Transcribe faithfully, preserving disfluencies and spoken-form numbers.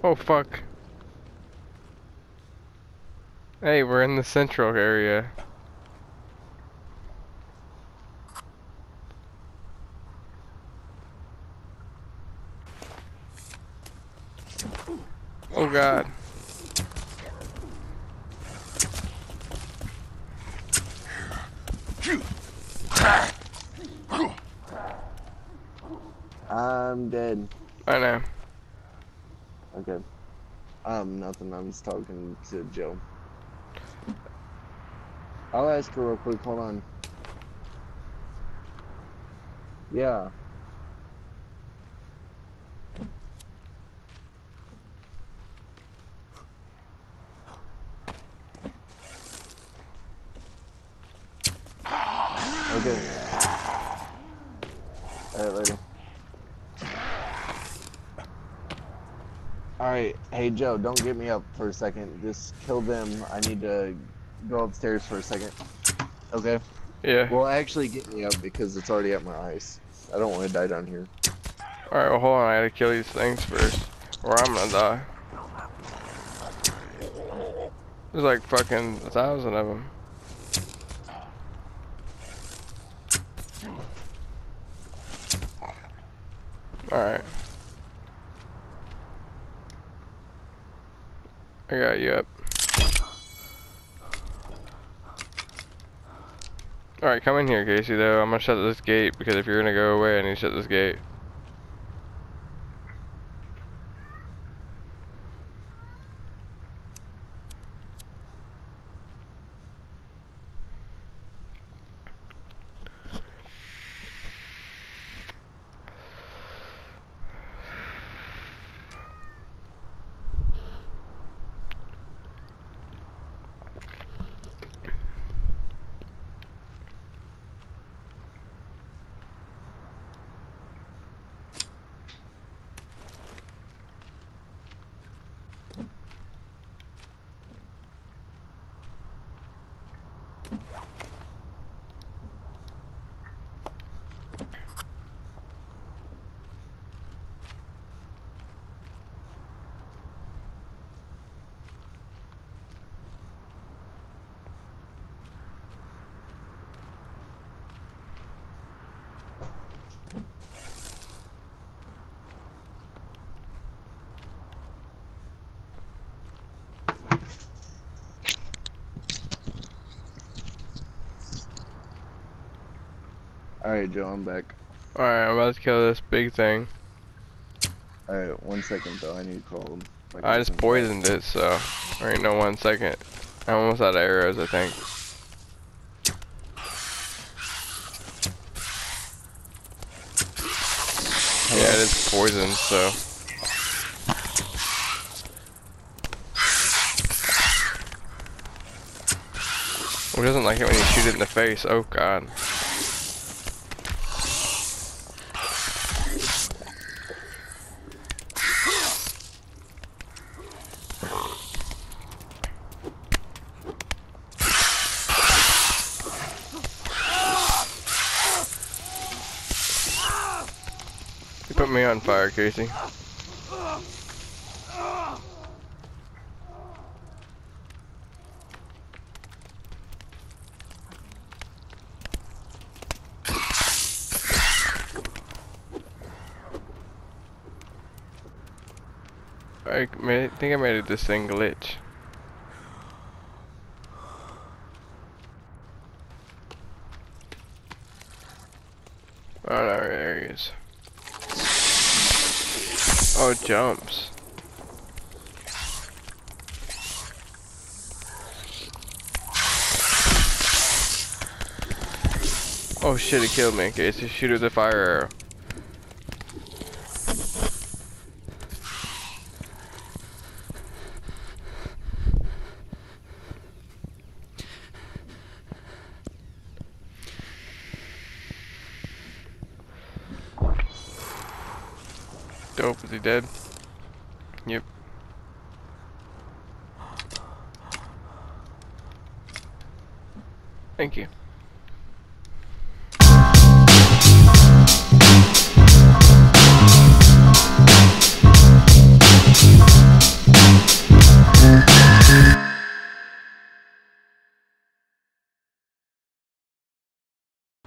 Oh fuck. Hey, we're in the central area. Oh god. I'm dead. I know. Okay. Um, nothing. I'm just talking to Joe. I'll ask her real quick. Hold on. Yeah. Okay. Alright, later. Alright. Hey, Joe, don't get me up for a second. Just kill them. I need to go upstairs for a second. Okay? Yeah. Well, actually, get me up because it's already at my eyes. I don't want to die down here. Alright, well hold on, I gotta kill these things first. Or I'm gonna die. There's like fucking a thousand of them. Alright. I got you up. Alright, come in here, Casey, though. I'm gonna shut this gate, because if you're gonna go away, I need to shut this gate. Alright, Joe, I'm back. Alright, I'm about to kill this big thing. Alright, one second, though. I need to call my I just cousin back. poisoned it, so there ain't no one second. I'm almost out of arrows, I think. Hello? Yeah, it is poisoned, so. Who doesn't like it when you shoot it in the face? Oh god. You put me on fire, Casey. I made, think I made this thing glitch. Oh no, there he is. Oh, it jumps. Oh shit, it killed me. Casey, shoot it with a fire arrow. Dope, is he dead? Yep. Thank you.